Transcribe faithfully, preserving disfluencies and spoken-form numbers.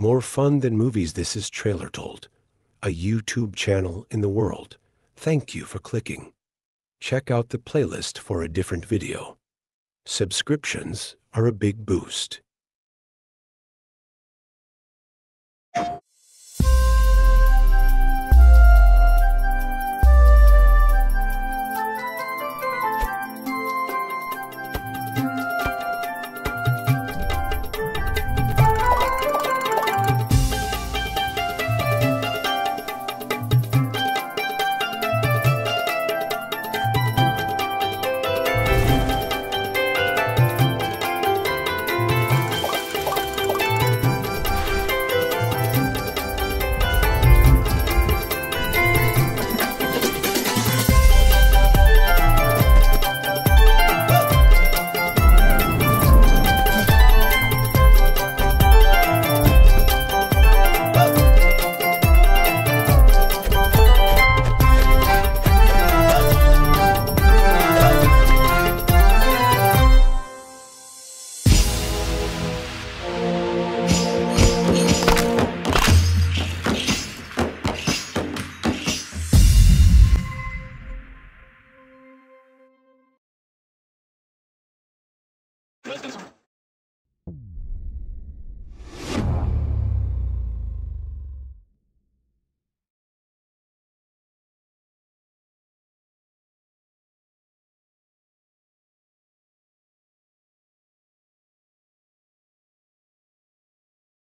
More fun than movies, this is Trailer Told, a YouTube channel in the world. Thank you for clicking. Check out the playlist for a different video. Subscriptions are a big boost. 플레이스테이션